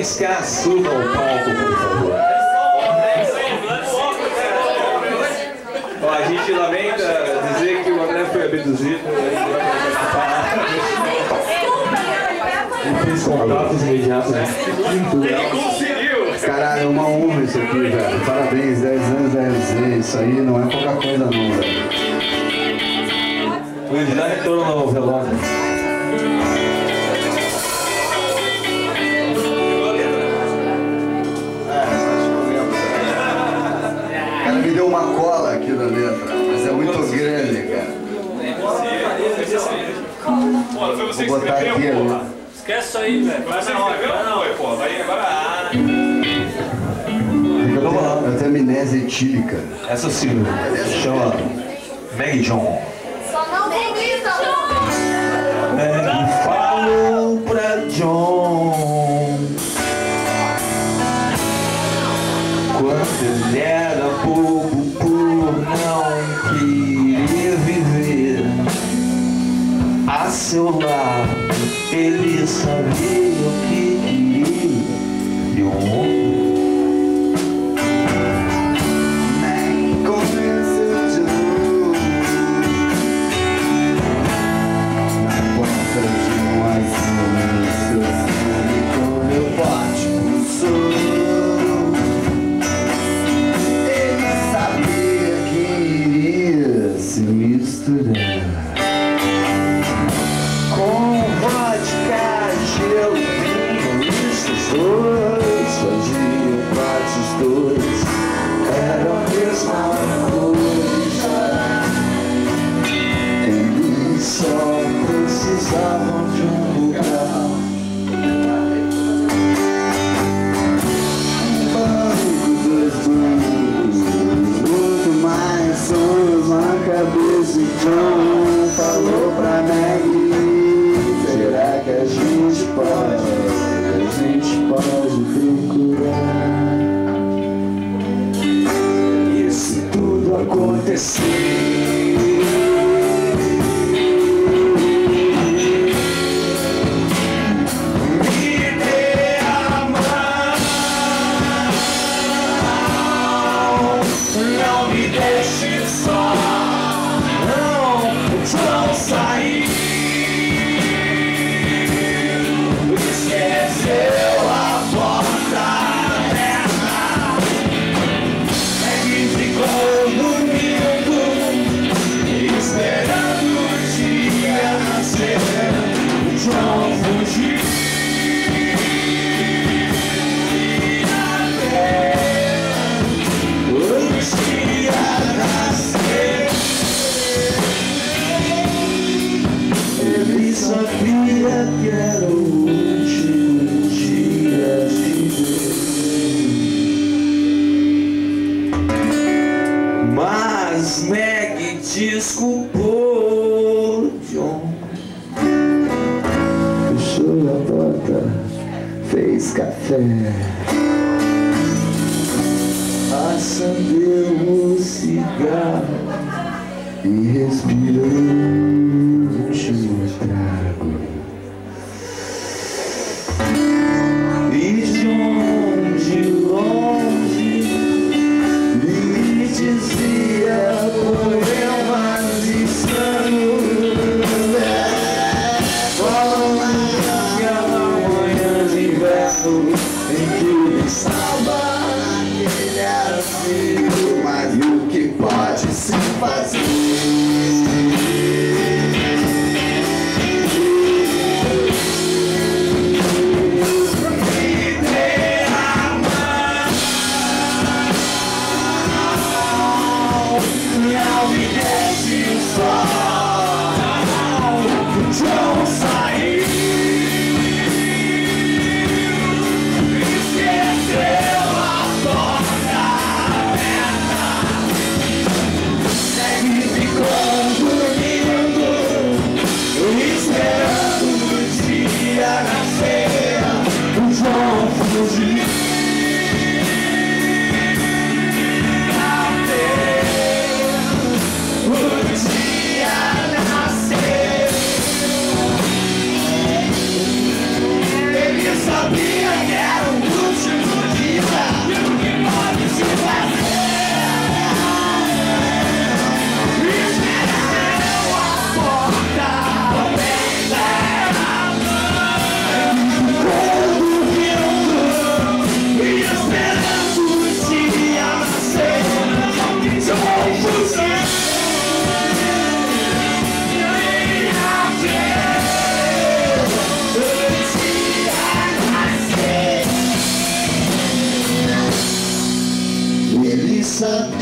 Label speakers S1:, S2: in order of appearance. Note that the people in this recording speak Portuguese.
S1: K suba ao palco, por favor. Ó, a gente lamenta dizer que o André foi abduzido. Ele fez contatos imediatos. Ele conseguiu!
S2: Caralho, é uma honra isso aqui, velho. Parabéns, 10 anos da LZ. Isso aí não é pouca coisa não, velho.
S1: Luiz, dá retorno ao velório.
S2: O cara me deu uma cola aqui da letra, mas é muito grande, cara. Vou botar aqui, né?
S3: Esquece isso aí, velho. Vai ser não, pô. Vai agora.
S2: Eu tenho amnésia etílica.
S1: Essa sim, chama Maggie John.
S4: Só não vomita!
S1: Maggie falou pra John quando ele era bobo por não querer viver a seu lado. Ele sabia o que queria e o mundo
S2: Nem convenceu de novo na ponta de um azul. Com meu forte pulsou. Ele sabia que iria se misturar com vodka, gelo, vinho, esses dois faziam parte, os dois eram a mesma coisa. Eles só precisavam de um lugar, um banco, dois bancos, muito mais sonhos na cabeça. E John falou pra Maggie: será que a gente pode procurar? E se tudo acontecer, me dê a mão, não me deixe só, não sair. Esqueceu a porta aberta, é que ficou dormindo, esperando o dia nascer. O John fugiu até o dia nascer. Ele sabia que era o último dia de ver, mas Maggie desculpou John. Fechou a porta, fez café, acendeu um cigarro e respirou o último trago. E John de longe lhe dizia poemas insanos, como naquela manhã de inverno em que ele estava naquele asilo. Mas o que pode se fazer? Não me deixe só, John saiu, Santo